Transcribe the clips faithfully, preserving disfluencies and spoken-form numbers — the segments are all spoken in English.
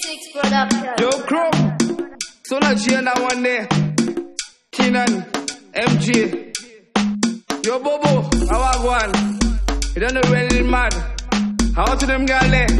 Six Production. Yo, Crow. So not G and that one there. Kenan, M J. Yo, Bobo, how I go on? You don't know when it's mad. How to them gal there?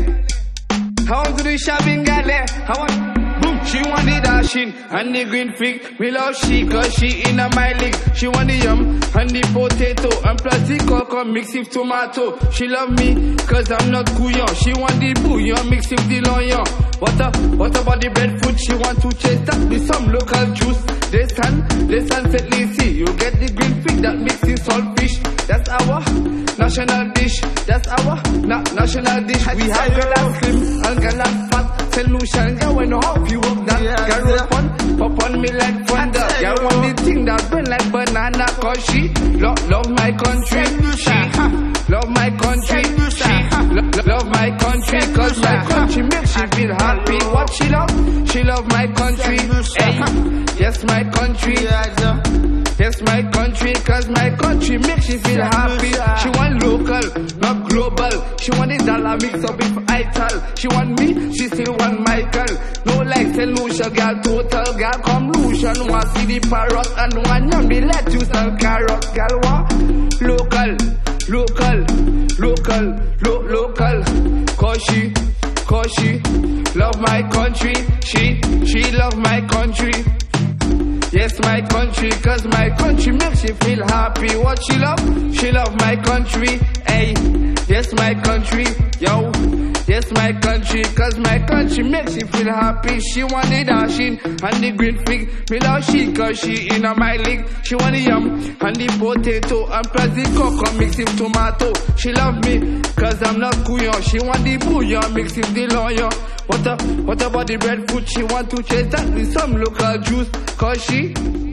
How to the shopping gal there? How want? Boom, she want the dashing and the green fig. Me love she cause she in a my league. She want the yum and the potato and plus the cocoa mix with tomato. She love me cause I'm not couillon. She want the bouillon mix with the l'oignon. What, a, what about the breadfruit? She want to chase that with some local juice. This sun, this sunset see. You get the green fig that mix with saltfish. That's our national dish. That's our na national dish. We have girl and slim and girl and fat. Solution, girl, when you help you up that. Yeah, girl, roll fun, pop on me like thunder. Girl, want the thing that burn like banana. Cause she love, love my country. She love my country. She lo love my country. Cause my country makes she feel happy. What she love? She love my country. Hey, yes, my country. Yes, my country, cause my country makes she feel happy. She want local, not global. She want the dollar mix up with ital. She want me, she still want Michael. No like solution, girl, total girl, come Lucian. Want see the parrot and one yum the lettuce and carrot. Girl, want local, local, local, lo local. Cause she, cause she love my country. She, she love my country. Yes, my country, cause my country makes you feel happy. What she love? She love my country. Hey, yes, my country, yo. Yes, my country, cause my country makes you feel happy. She want the dashing and the green fig. Me love she, cause she in a my league. She want the yum and the potato and plus the cocoa mix with tomato. She love me, cause I'm not couillon. She want the bouillon mix with the l'oignon. What, a, what about the breadfruit? She want to chase that with some local juice. Cause she